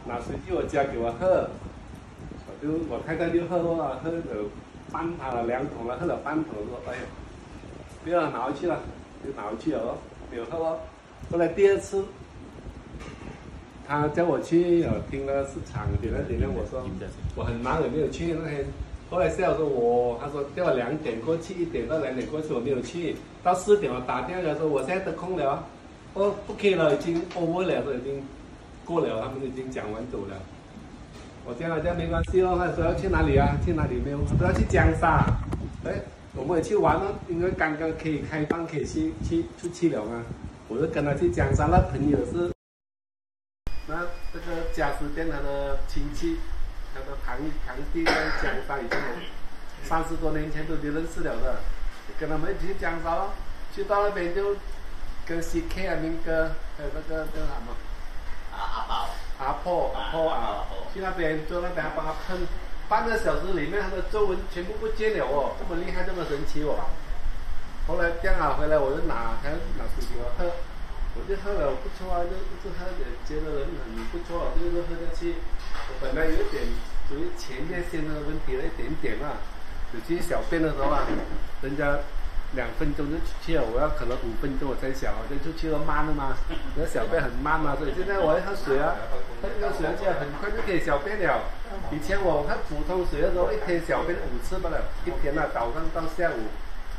拿水去我家给我喝，我太太就喝了，喝了半桶了2桶了，喝了半桶，说哎呀，不要拿回去了，就拿回去了哦，没有喝哦。后来第2次，他叫我去听了市场点了，我说我很忙也没有去那天。后来下午说他说叫我2点过去，1点到2点过去，我没有去。到4点我打电话说我现在得空了，不可以了，已经 over 了，都已经过了，他们已经讲完走了。我叫他没关系哦，他说要去哪里啊？去哪里没有？他说要去江沙。哎，我们也去玩了，因为刚刚可以开放，可以出去了嘛。我就跟他去江沙，那朋友是那这个家私店他的亲戚。他的堂弟在江沙已经有30多年前都认识了的，跟他们一起去江沙了，去到那边就跟 CK 啊、明哥还有那个叫什么阿婆，去那边坐那边帮他喷，半个小时里面他的皱纹全部不见了哦，这么厉害，这么神奇哦。后来这样啊，回来我就拿水给我喝，我就喝了不错啊，就一直喝，觉得人很不错，就是喝下去。我本来有一点属于前列腺的问题了一点点啊，有去小便的时候啊，人家2分钟就出去了，我要可能5分钟我才小，就出去了慢了嘛，那小便很慢嘛，所以现在我要喝水啊，喝这个水这样很快就可以小便了。以前我喝普通水的时候，一天小便5次罢了，一天啊，早上到下午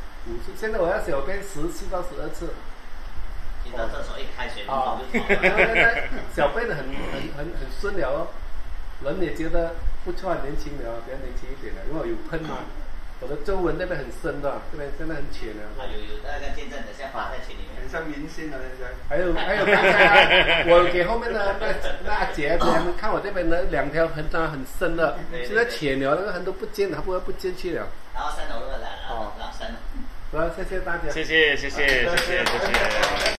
5次，现在我要小便10次到12次。 你到厕所一开水龙头就跑了。 小便的很顺了哦。人也觉得不错，年轻了，比较年轻一点了，因为我有喷嘛，我的皱纹那边很深的，这边真的很浅的。 有那个见证等下发在群里面， 很像明星啊，现在。 还有刚才我给后面的那阿姐他们看我这边的2条痕很深的，现在浅了，那个痕都不见了，不见去了。 然后3楼了，然后3楼。 好，谢谢大家。 谢谢。